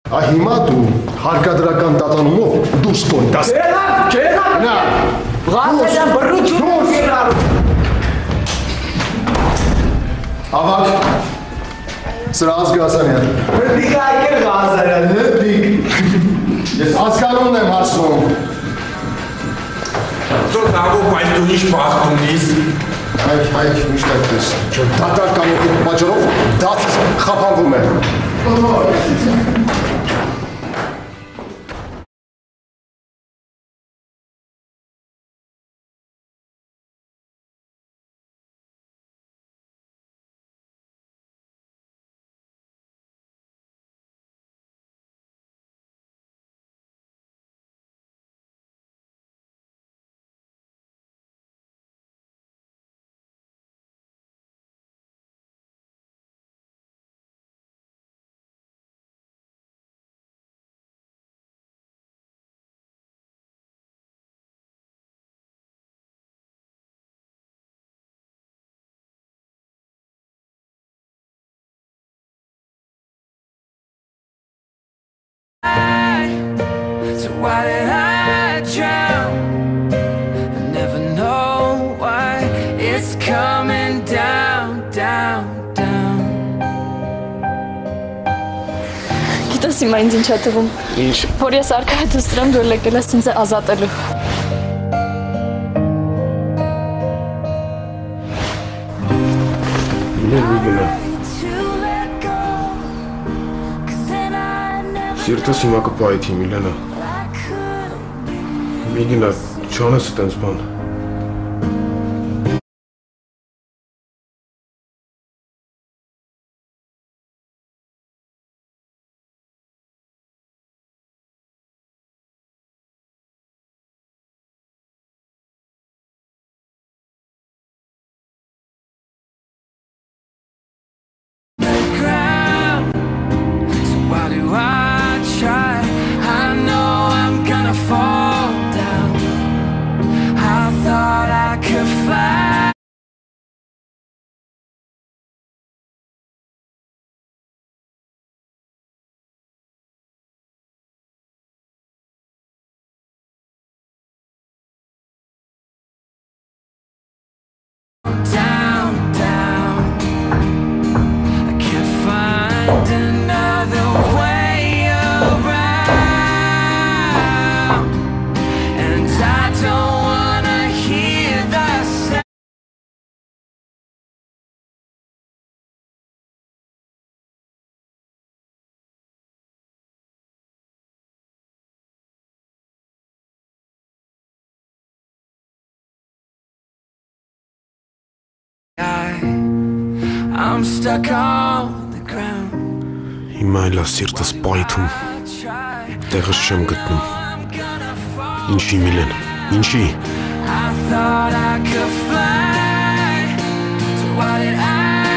Հիմա դու հարկադրական տատանումով դուրս կոնտաս։ Չեղավ։ Նա։ Ղազարյան բռնություն իրար։ Ավակ։ Սրա Ազգասարյան։ Հրդիկ այգեր Ղազարյան, հրդիկ։ Ես ազգանունն եմ հարցնում։ Ծոր նավով այս դու ինչ պաստում ես։ Հայք միշտ այդպես։ Դատարկ կանոթի պատճառով դաց խափանվում է։ So why did I drown? I never know why it's coming down, down, down. Գիտես հիմա ինձ ինչ է թվում։ Ինչ։ Որ ես արքայ դուստրեմ դու եկել ես ինձ ազատելու։ Միլենա։ Սիրտս հիմա կպայթի, Միլենա։ Միլենա, չանես այդպես բան։ Down, down. I can't find another way around, and I don't wanna hear the sound. I'm stuck on the ground. Հիմա այլա սիրտս պայթում, տեղս չեմ գտնում։ Ինչի, Միլեն, ինչի։ I thought I could fly, so why did I?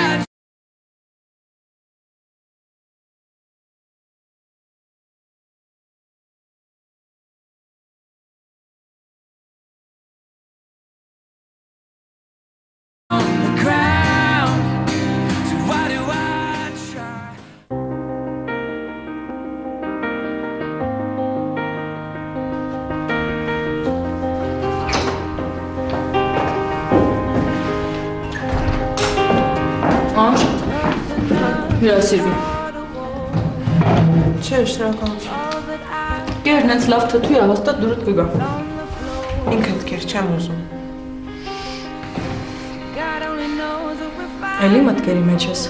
On the ground, so why do I try? Անջ, հյրասիրվի։ Չէ, շնորհակալություն։ Կերն ենց լավ թթու է, հաստատ դուրդ կգա։ Ինքդ կեր, չեմ ուզում։ Էլի մտքերի մեջ ես։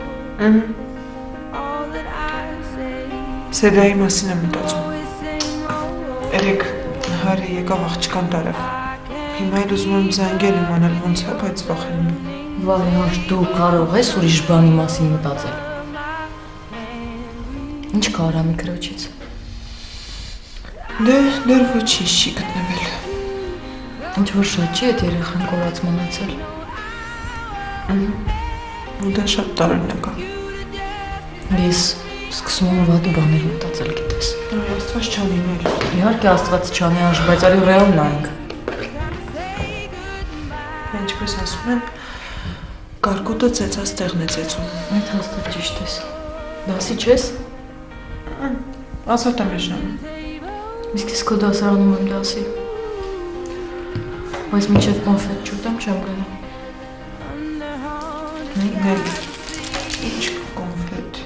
Սեդայի մասին եմ մտածում։ Երեք Հարի եկավ աղջկան տարավ։ Հիմա էլ ուզում եմ զանգել իմանալ ոնց է, բայց վախենում եմ։ Վայ, հաշ, դու կարող ես ուրիշ բանի մասին մտածել։ Ինչ կա Արամի քրոջից։ Դե, դեռ ոչինչ չի գտնվել։ Ինչ որ շատ չի այդ երեխան կորած մնացել։ Դա շատ տարօրինակ է։ Ես սկսում եմ վատ բաներ մտածել, գիտես։ Աստված չանիներ։ Իհարկե Աստված չանի անջ, բայց արի ռեալ նայենք։ Ինչպես ասում են, կարկուտը ծեծած տեղն է ծեծում։ Այդ հաստատ ճիշտ ես։ Դասի չես։ Ասա տամեշան։ Իսկ ես քո դասարանում եմ դասի։ Բայց մինչև կոնֆետ չուտեմ չեմ գնա։ Նել, ինչ կոնֆետ։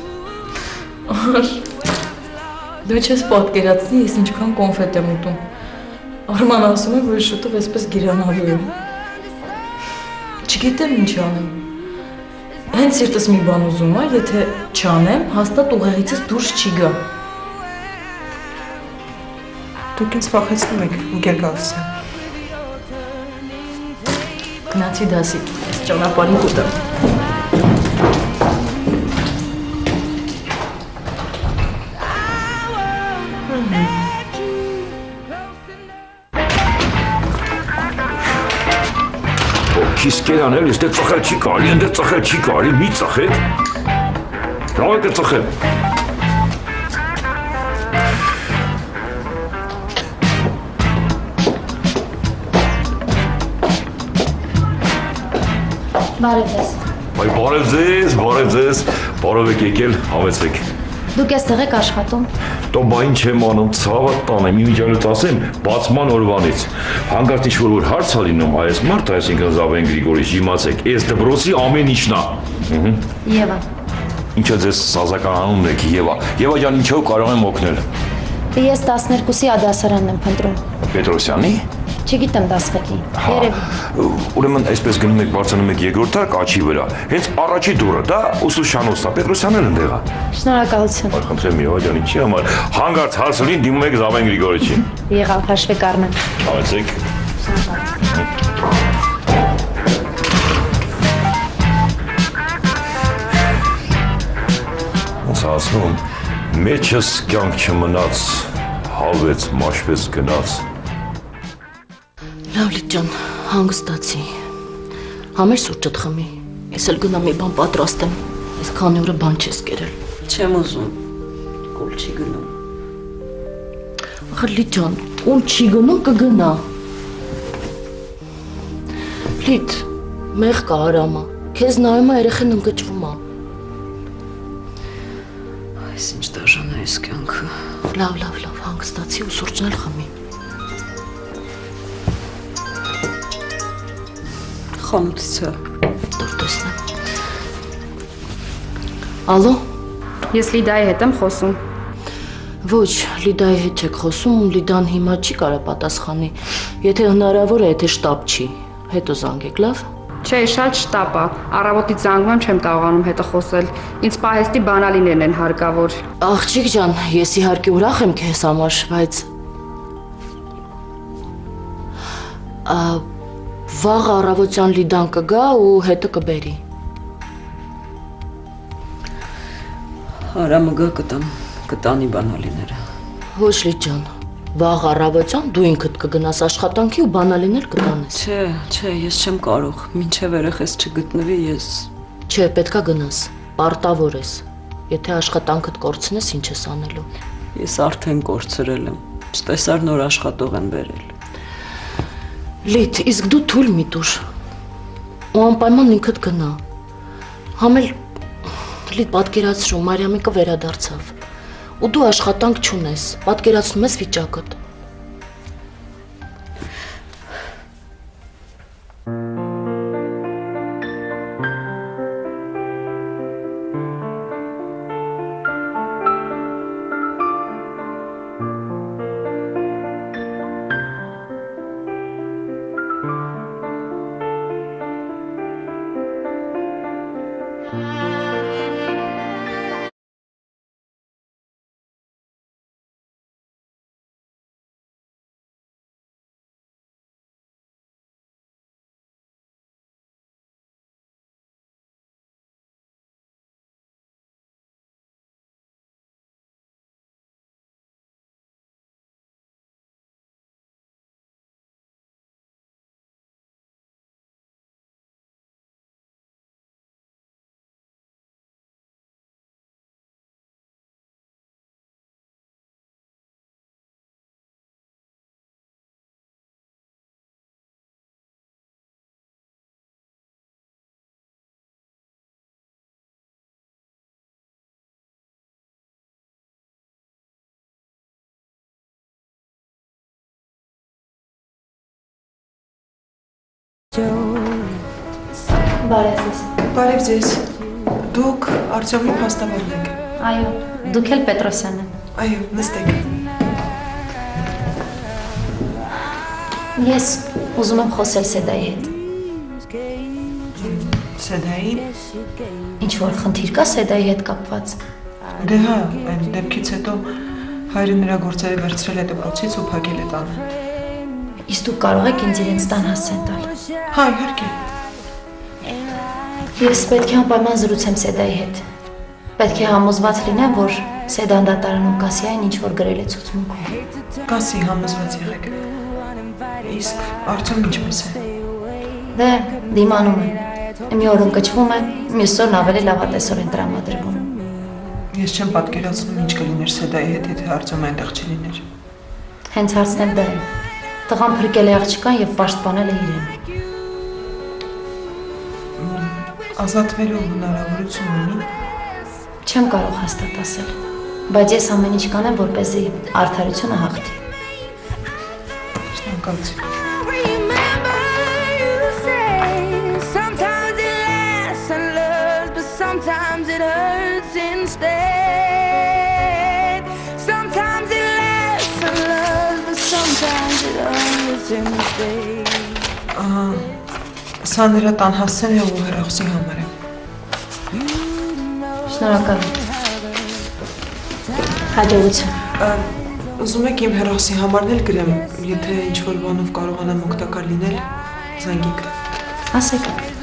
Դու չես պատկերացնի, ես ինչքան կոնֆետ եմ ուտում։ Արման ասում է, որ շուտով այսպես գիրանալու եմ։ Չգիտեմ ինչ անեմ։ Հենց սիրտս մի բան ուզում է, եթե չանեմ, հաստատ ուղեղիցս դուրս չի գա։ Դուք ինձ վախեցնում եք, ընկեր Գալստյան։ Գնացի դասի, ես ճանապարհին կուտեմ։ Քիսկերան էլ ես դե ծխել չի կարելի, ընդե ծխել չի կարելի, մի ծխեք։ Լավ եք ծխել։ Բարև ձեզ։ Այ բարև ձեզ, բարև եք եկել, համեցեք։ Դուք այստեղ եք աշխատում։ Տոմբա ինչ եմ անում, ցավատ տանեմ, իմիջիալից ասեմ, բացման օրվանից։ Հանկարծ ինչ-որ հարց ա լինում, այս մարդ, այսինքն Զավեն Գրիգորիչ, իմացեք, այս դպրոցի ամեն ինչն ա։ Եվա։ Ինչը ձեզ սազական անունն եք, Եվա։ Եվա ջան, ինչով կարող եմ օգնել։ Ես 12-ի ադասարանն եմ փնտրում։ Պետրոսյանի։ Չգիտեմ դասվեկի։ Երևի։ Ուրեմն այսպես գնում եք, բարձրանում եք երկրորդ տակ աչի վրա։ Հենց առաջի դուռը, դա ուսուցչանոցն է, Պետրոսյանն էլ ընդեղ է։ Շնորհակալություն։ Խնդրեմ, Եվա ջան, ինչի համար։ Հանկարծ հարց ունի, դիմում եք Զավեն Գրիգորիչին։ Եղավ, հաշվի կառնեմ։ Համեցեք։ Ոնց ասում, մեջս կյանք չմնաց, հավեց, մաշվեց գնաց։ Լավ Լիդ ջան, հանգստացի։ Համեր սուրճդ խմի։ Ես էլ գնամ մի բան պատրաստեմ։ Ես քանի օրը բան չես կերել։ Չեմ ուզում։ Կուլ չի գնում։ Ախր Լիդ ջան, ում չի գնում կգնա։ Լիդ, մեղ կա Արամը։ Քեզ նայում է երեխեն ընկճվում է։ Այս ինչ դաժան է այս կյանքը։ Լավ, հանգստացի ու սուրճն էլ խմի։ Խանութից է։ Դուր տեսնեմ։ Ալո։ Ես Լիդայի հետ եմ խոսում։ Ոչ, Լիդայի հետ չեք խոսում, Լիդան հիմա չի կարող պատասխանի։ Եթե հնարավոր է, եթե շտապ չի, հետո զանգեք, լավ։ Չէ, շատ շտապ է։ Առավոտից զանգում եմ, չեմ կարողանում հետը խոսել։ Ինձ պահեստի բանալիներն են հարկավոր։ Աղջիկ ջան, ես իհարկե ուրախ եմ քեզ համար, բայց վաղ առավոտյան Լիդան կգա ու հետը կբերի։ Արամը գա կտանի բանալիները։ Ոչ Լիդ ջան, վաղ առավոտյան դու ինքդ կգնաս աշխատանքի ու բանալիներ կտանես։ Չէ, ես չեմ կարող, մինչև երեխես չգտնվի ես։ Չէ, պետքա գնաս, պարտավոր ես։ Եթե աշխատանքդ կորցնես, ինչ ես անելու։ Ես արդեն կորցրել եմ, չտեսար նոր աշխատող են բերել։ Լիդ, իսկ դու թույլ մի տուր։ Ու անպայման ինքդ գնա։ Համել Լիդ պատկերացրու, Մարիամիկը վերադարձավ։ Ու դու աշխատանք չունես, պատկերացնում ես վիճակդ։ Բարև ձեզ։ Բարև ձեզ։ Դուք Արտյոմի փաստաբանն եք։ Այո, դուք էլ Պետրոսյանը։ Այո, նստեք։ Ես ուզում եմ խոսել Սեդայի հետ։ Սեդայի։ Ինչ որ խնդիր կա Սեդայի հետ կապված։ Դե հա, այն դեպքից հետո հայրը նրա գործերը վերցրել է դպրոցից ու փակել է տանը։ Իսկ դուք կարող եք ինձ իրենց տան հասցեն տալ։ Հա, իհարկե։ Ես պետք է անպայման զրուցեմ Սեդայի հետ։ Պետք է համոզված լինեմ, որ Սեդան դատարանում Կասիային ինչ որ գրել է ցուցմունքում։ Կասի համոզված եղեք։ Իսկ Արտյոմ ինչպես է։ Դե, դիմանում եմ։ Մի օր ընկճվում է, մյուս օրն ավելի լավատեսոր են տրամադրվում։ Ես չեմ պատկերացնում ինչ կլիներ Սեդայի հետ, եթե Արտյոմը այնտեղ չլիներ։ Հենց հարցն էլ դա է։ Տղան փրկել է աղջկան եւ պաշտպանել է իրեն։ Ազատվելու հնարավորություն ունի։ Չեմ կարող հաստատ ասել, բայց ես ամեն ինչ կանեմ, որպեսզի արդարությունը հաղթի։ Շնորհակալություն։ Sometimes it hurts instead. Sometimes it lasts and loves, but sometimes it hurts instead. Սա նրա տան հասցեն է ու հեռախոսի համար է։ Շնորհակալ եմ։ Հաջողություն։ Ուզում եք իմ հեռախոսի համարն էլ գրեմ, եթե ինչ-որ բանով կարողանամ օգտակար լինել, զանգեք։ Ասեք։